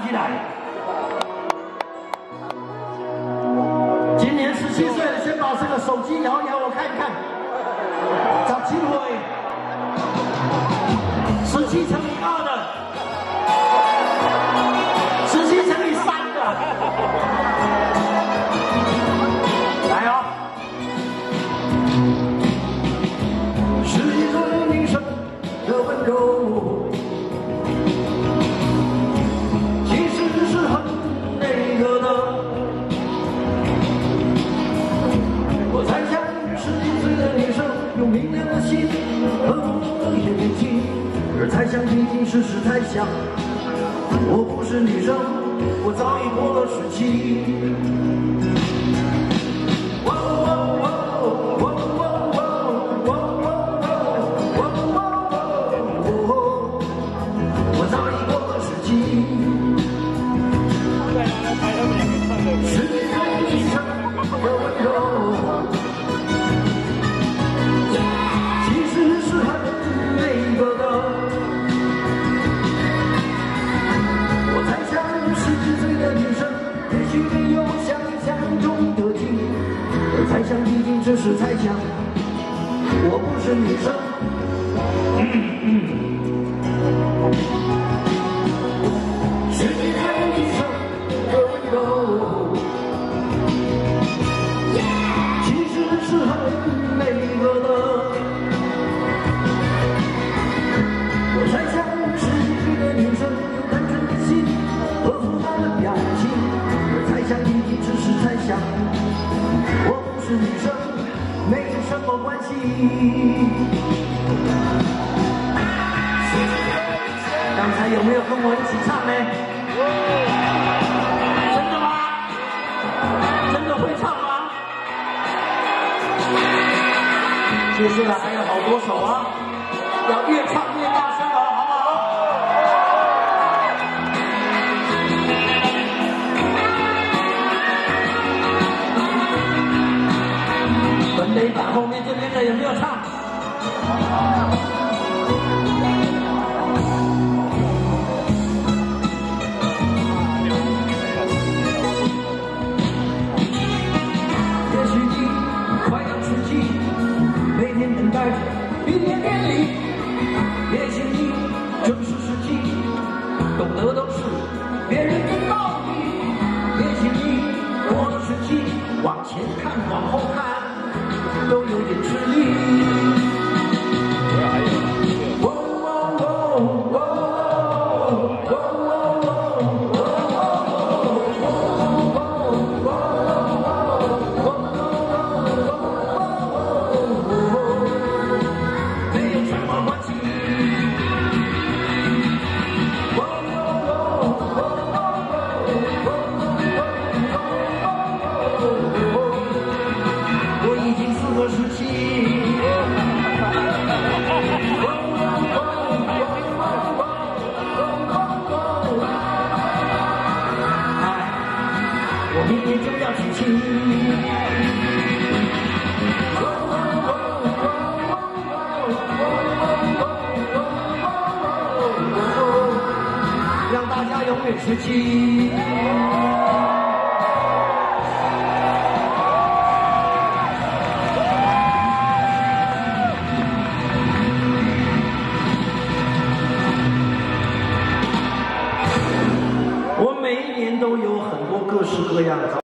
起来。今年17岁的，先把这个手机摇一摇，我看一看。找机会，17乘以2的，17乘以3的，来哦。是一个女生的温柔。 用明亮的心和我的眼睛，而猜想仅仅只是猜想。我不是女生，我早已过了时期。我早已过了时期。是一个女生的温柔。 猜想毕竟只是猜想，我不是女生。是一个女生的温柔，其实是很美丽的。我猜想17岁的女生有单纯的心和复杂的表情，而猜想毕竟只是猜想。 是女生，没什么关系。刚才有没有跟我一起唱呢？真的吗？真的会唱吗？接下来还有好多首啊，要越唱越大声了，好不好？ 本垒板后面这边的有没有唱？也许你快要吃鸡，每天等待着毕业典礼。也许你正是17，懂得都是别人的道理。也许你过了17，往前看，往后看。 都有点吃力。没有什么关系。明年就要娶妻，让大家永远吃鸡。我每一年都有很多各式各样的。